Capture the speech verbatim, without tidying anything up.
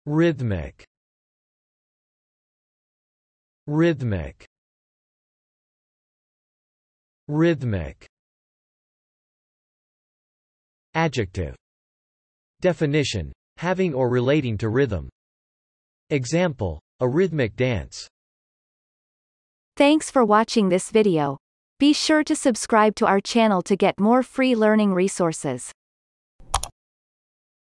rhythmic, rhythmic, rhythmic. Adjective. Definition: having or relating to rhythm. Example: a rhythmic dance. Thanks for watching this video. Be sure to subscribe to our channel to get more free learning resources.